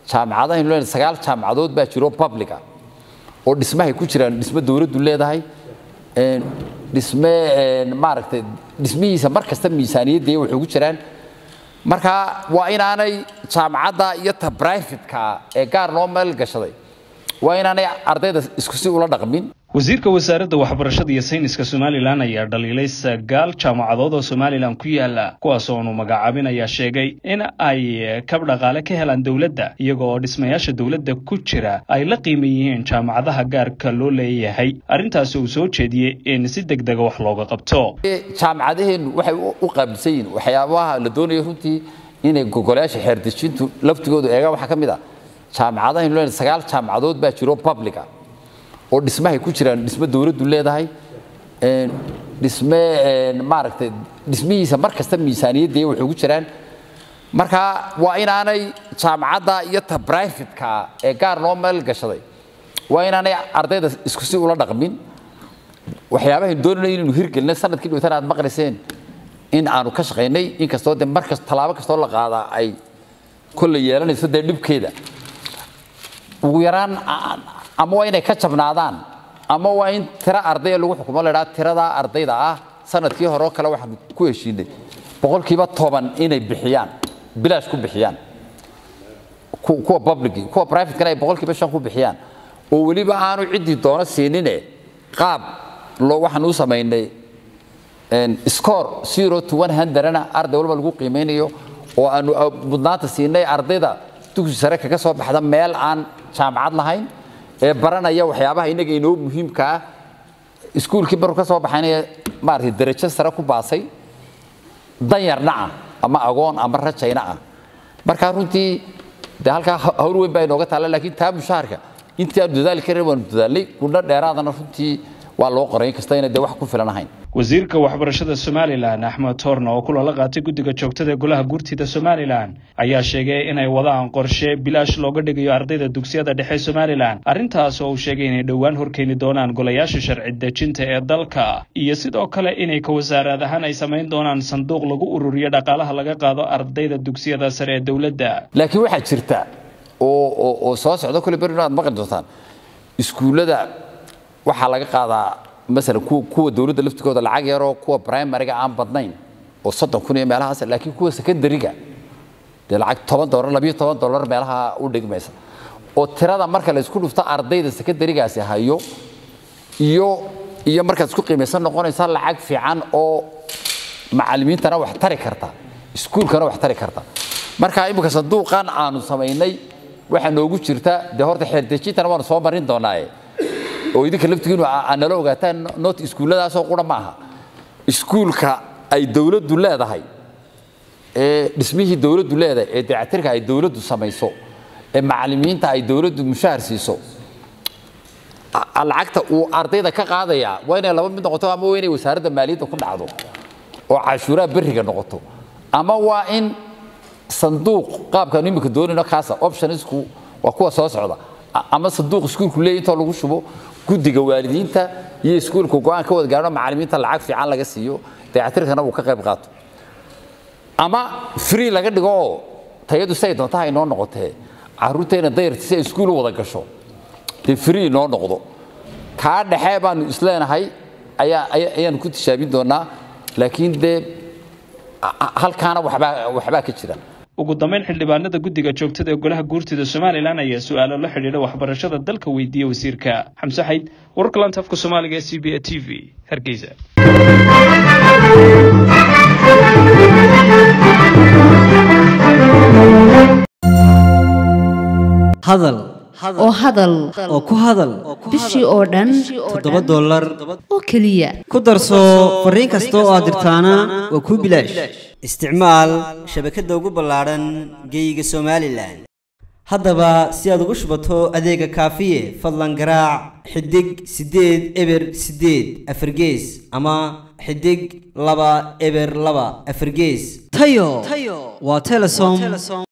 jaamacadaha in loo 9 jaamacadood baa jiro public ah oo dhismaha ku jiraan dhismo dawladdu leedahay dhisme maaragtay dhismihiisa markasta miisaaniyadda wuxuu ku jiraan marka waa inaanay jaamacadda iyo ta private-ka ee gaar loo meel gashaday waa inaanay ardayda isku si ula dhaqmin wasiirka wasaaradda waxbarashada iyo sayniska Soomaaliland ayaa dhaliilay 9 jaamacadood oo Soomaaliland ku yaala kuwaas oo magacaabinaya sheegay in ay kab dhaqaale ka helaan dawladda iyagoo dhismayaasha dawladda ku jira ay la qiimeeyeen jaamacadaha gaarka loo leeyahay arintaas oo soo jeediyay in si degdeg ah wax looga qabto jaamacadaheen waxay u qaabisayeen waxyaabaha la doonayo runtii inay gogolaasha xeerdejintu laftigoodu eega waxa kamid ah jaamacadaha in loo 9 jaamacadood baa jiro public ah oo dhismaha ku jiraan dhismo dawladdu leedahay dhisme maaragtay dhismihiisa markasta miisaaniyadda wuxuu ku jiraan marka waa inaanay jaamacadda iyo ta private-ka ee gaar loo meel gashaday waa inaanay ardayda isku si ula dhaqmin waxyaabaha doonayay inuu hirgelino sanadkii dhowtaan aad maqlayseen in aanu ka shaqeynay in kastoo markas talaabo kastoo la qaada ay kulli yeelanayso dhibkeeda ugu yaraan ama waa inay ka jabnaadaan ama waa in tira arday lagu xukumo leeyahay tirada ardayda ah sanadkii hore kale waxaan ku heshiinay 10% inay bixiyaan bilaash ku bixiyaan kuwa public kuwa private kana ay 5% ku bixiyaan oo waliba aanu cidii doona siinine qaab loo waxaan u sameeynay score 0 to 100 ana arday walba lagu qiimeynayo oo aanu mudnaanta siinay ardayda dugsi sare kaga soo baxda meel aan jaamacad lahayn ee baranaya waxyaabaha inaga inoo muhiimka ah iskuulkii bar ka soo baxaynaya maartay darajo sare ku baasay danyarna ama agoon ama rajayna ah marka runtii halka hawl weyn baa inooga taala laakiin taa mushaharka intii aad dadaal ka reeban dadaalay kuna dheeraadana runtii waa loo qoray kasta inay wax ku filan ahayn wasiirka waxbarashada Soomaaliland Axmed Toorno oo kula la qaatay guddiga joogtada ee golaha guurtida Soomaaliland ayaa sheegay inay wadaan qorshe bilaash looga dhigayo ardayda dugsiyada dhexe Soomaaliland arintaas oo uu sheegay inay dhawaan horkeeni doonaan golayaasha sharci dejinta ee dalka iyo sidoo kale inay ka wasaaradahan ay sameyn doonaan sanduuq lagu ururiyo dhaqaalaha laga qaado ardayda dugsiyada sare ee dawladda laakiin waxa jirta oo soo socdo kale barnaamij maqan doontaan iskuulada waxa laga qaadaa مثلا kuwa dawladda laftigooda lacag yar oo kuwa primary-ga aan badnayn oo 30,000 meelahaas laakiin kuwa secondary-ga lacag $10 $12 meelaha u dhigmaysa oo tirada marka la isku dhufto ardayda secondary-gaasi hayo iyo marka isku qiimeysan noqonaysa lacag fiican oo macallimiintana wax tari karta iskuulkana wax tari karta marka imika sanduuqan aanu sameynay waxa noogu jirta horta xeerdejintana waan soo marin doonaa oo idinka laftigiinu aan la ogaataan not iskuuladaas oo qura ma aha iskuulka ay dawladdu leedahay dhismihii dawladdu leedahay ee dayactirka ay dawladdu samayso ee macallimiinta ay dawladdu mushahar siiso lacagta uu ardayda ka qaadaya waa inay laba mid noqoto ama waa inay wasaaradda maaliyadda ku dhacdo oo cashuuraha bariga noqoto ama waa in sanduuq qaabka nimika doonayno kaasa optionsku waa kuwa soo socda ama sanduuq iskuulku leeyahay inta lagu shubo guddiga waalidiinta iyo iskuulku go'aan ka wada gaarno macallimiinta lacag fiican laga siiyo dayactirkana uu ka qayb qaato ama free laga dhigo tayadu say doonto ay noo noqotay caruurteena dayartiisa iskuul wada gasho free noo noqdo ka dhaxay baan isleenahay ayaan ku tishaabin doonaa laakiin halkaana waxba ka jira ugu dambeyn xildhibaanada guddiga joogtada ee golaha guurtida Soomaaliland ayaa su'aalo la xiriira waxbarashada dalka weydiiyay wasiirka Xamse Xayd wararka laanta afka Soomaaliga ee CBA TV Hargeysa hadal oo ku hadal bishii oo dhan $7 oo kaliya ku darso fariin kasta oo aad dirtaana waa ku bilaash isticmaal shabakadda ugu ballaaran geyga Soomaaliland haddaba si aad ugu shubato adeega kaafiye fadlan garaac xidig 8 eber 8 afargees ama xidig 2 eber 2 afargees tayo waa Telesom